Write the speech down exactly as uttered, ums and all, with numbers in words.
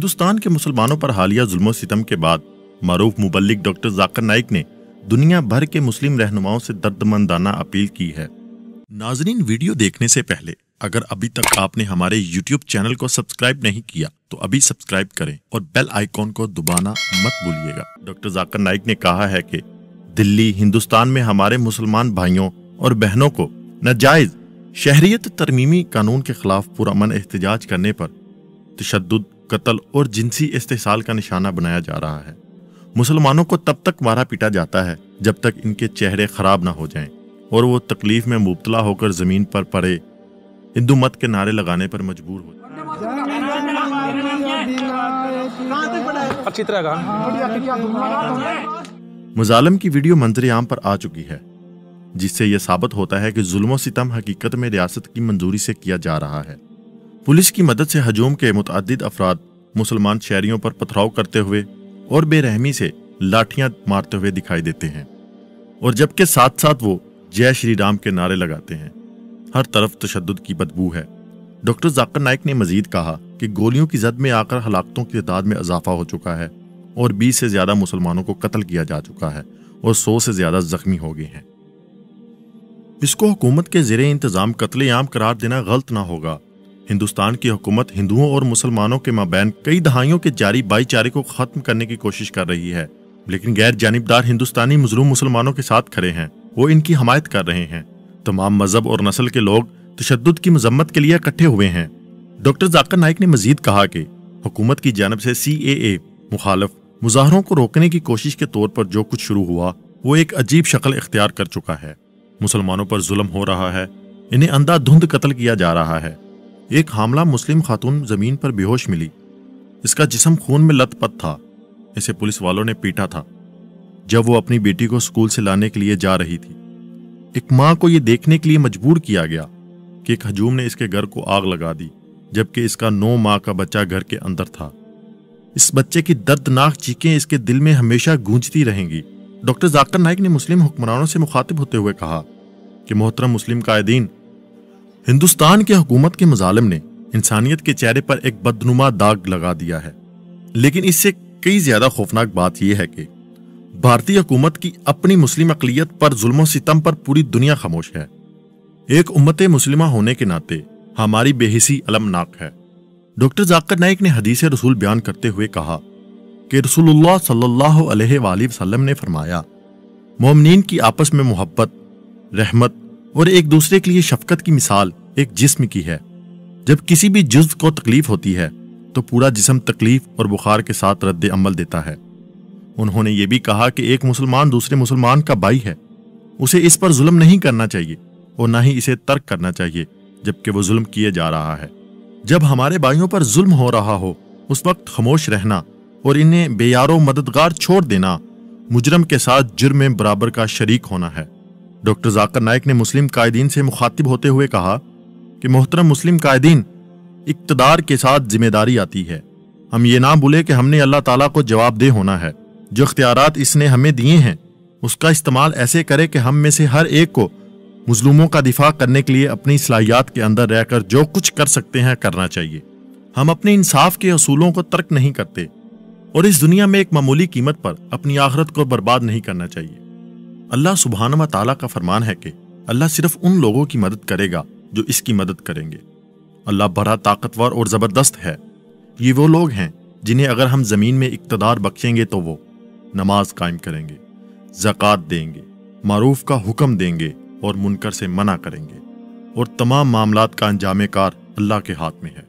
ہندوستان کے مسلمانوں پر حالیہ ظلم و ستم کے بعد معروف مبلغ ڈاکٹر ذاکر نائک نے دنیا بھر کے مسلم رہنماؤں سے دردمندانہ اپیل کی ہے۔ ناظرین، ویڈیو دیکھنے سے پہلے اگر ابھی تک آپ نے ہمارے یوٹیوب چینل کو سبسکرائب نہیں کیا تو ابھی سبسکرائب کریں اور بیل آئیکن کو دبانا مت بھولیے گا۔ ڈاکٹر ذاکر نائک نے کہا ہے کہ دلی ہندوستان میں ہمارے مسلمان بھائیوں اور بہنوں کو ناجائز شہریت ترمیمی قانون کے خلاف پرامن احتجاج کرنے پر تشدد، قتل اور جنسی استحصال کا نشانہ بنایا جا رہا ہے۔ مسلمانوں کو تب تک مارا پیٹا جاتا ہے جب تک ان کے چہرے خراب نہ ہو جائیں اور وہ تکلیف میں مبتلا ہو کر زمین پر پڑے ہندو مت کے نعرے لگانے پر مجبور ہو مظالم کی ویڈیو منظر عام پر آ چکی ہے، جس سے یہ ثابت ہوتا ہے کہ ظلم و ستم حقیقت میں ریاست کی منظوری سے کیا جا رہا ہے۔ پولیس کی مدد سے ہجوم کے متعدد افراد مسلمان شہریوں پر پتھراؤ کرتے ہوئے اور بے رحمی سے لاٹھیاں مارتے ہوئے دکھائی دیتے ہیں، اور جبکہ ساتھ ساتھ وہ جے شری رام کے نعرے لگاتے ہیں۔ ہر طرف تشدد کی بدبو ہے۔ ڈاکٹر ذاکر نائک نے مزید کہا کہ گولیوں کی زد میں آ کر ہلاکتوں کی تعداد میں اضافہ ہو چکا ہے اور بیس سے زیادہ مسلمانوں کو قتل کیا جا چکا ہے اور سو سے زیادہ زخمی ہو گئے ہیں۔ اس کو حکومت کے زیر انتظام قتل عام قرار دینا غلط نہ ہوگا۔ ہندوستان کی حکومت ہندوؤں اور مسلمانوں کے مابین کئی دہائیوں کے جاری بھائی چارے کو ختم کرنے کی کوشش کر رہی ہے، لیکن غیر جانبدار ہندوستانی مظلوم مسلمانوں کے ساتھ کھڑے ہیں، وہ ان کی حمایت کر رہے ہیں۔ تمام مذہب اور نسل کے لوگ تشدد کی مذمت کے لیے اکٹھے ہوئے ہیں۔ ڈاکٹر ذاکر نائک نے مزید کہا کہ حکومت کی جانب سے سی اے اے مخالف مظاہروں کو روکنے کی کوشش کے طور پر جو کچھ شروع ہوا وہ ایک عجیب شکل اختیار کر چکا ہے۔ مسلمانوں پر ظلم ہو رہا ہے، انہیں اندھا دھند قتل کیا جا رہا ہے۔ ایک حاملہ مسلم خاتون زمین پر بے ہوش ملی، اس کا جسم خون میں لت پت تھا، اسے پولیس والوں نے پیٹا تھا جب وہ اپنی بیٹی کو اسکول سے لانے کے لیے جا رہی تھی۔ ایک ماں کو یہ دیکھنے کے لیے مجبور کیا گیا کہ ایک ہجوم نے اس کے گھر کو آگ لگا دی، جبکہ اس کا نو ماہ کا بچہ گھر کے اندر تھا۔ اس بچے کی دردناک چیخیں اس کے دل میں ہمیشہ گونجتی رہیں گی۔ ڈاکٹر ذاکر نائک نے مسلم حکمرانوں سے مخاطب ہوتے ہوئے کہا کہ محترم مسلم قائدین، ہندوستان کے حکومت کے مظالم نے انسانیت کے چہرے پر ایک بدنما داغ لگا دیا ہے، لیکن اس سے کئی زیادہ خوفناک بات یہ ہے کہ بھارتی حکومت کی اپنی مسلم اقلیت پر ظلم و ستم پر پوری دنیا خاموش ہے۔ ایک امت مسلمہ ہونے کے ناطے ہماری بے حسی المناک ہے۔ ڈاکٹر ذاکر نائک نے حدیث رسول بیان کرتے ہوئے کہا کہ رسول اللہ صلی اللہ علیہ وآلہ وسلم نے فرمایا، مومنین کی آپس میں محبت، رحمت اور ایک دوسرے کے لیے شفقت کی مثال ایک جسم کی ہے۔ جب کسی بھی جزو کو تکلیف ہوتی ہے تو پورا جسم تکلیف اور بخار کے ساتھ رد عمل دیتا ہے۔ انہوں نے یہ بھی کہا کہ ایک مسلمان دوسرے مسلمان کا بھائی ہے، اسے اس پر ظلم نہیں کرنا چاہیے اور نہ ہی اسے ترک کرنا چاہیے جبکہ وہ ظلم کیے جا رہا ہے۔ جب ہمارے بھائیوں پر ظلم ہو رہا ہو اس وقت خاموش رہنا اور انہیں بے یار و مددگار چھوڑ دینا مجرم کے ساتھ جرم برابر کا شریک ہونا ہے۔ ڈاکٹر ذاکر نائک نے مسلم قائدین سے مخاطب ہوتے ہوئے کہا کہ محترم مسلم قائدین، اقتدار کے ساتھ ذمہ داری آتی ہے۔ ہم یہ نہ بھولے کہ ہم نے اللہ تعالیٰ کو جواب دہ ہونا ہے۔ جو اختیارات اس نے ہمیں دیے ہیں اس کا استعمال ایسے کرے کہ ہم میں سے ہر ایک کو مظلوموں کا دفاع کرنے کے لیے اپنی صلاحیات کے اندر رہ کر جو کچھ کر سکتے ہیں کرنا چاہیے۔ ہم اپنے انصاف کے اصولوں کو ترک نہیں کرتے اور اس دنیا میں ایک معمولی قیمت پر اپنی آخرت کو برباد نہیں کرنا چاہیے۔ اللہ سبحانہ و تعالیٰ کا فرمان ہے کہ اللہ صرف ان لوگوں کی مدد کرے گا جو اس کی مدد کریں گے۔ اللہ بڑا طاقتور اور زبردست ہے۔ یہ وہ لوگ ہیں جنہیں اگر ہم زمین میں اقتدار بخشیں گے تو وہ نماز قائم کریں گے، زکوٰۃ دیں گے، معروف کا حکم دیں گے اور منکر سے منع کریں گے، اور تمام معاملات کا انجام کار اللہ کے ہاتھ میں ہے۔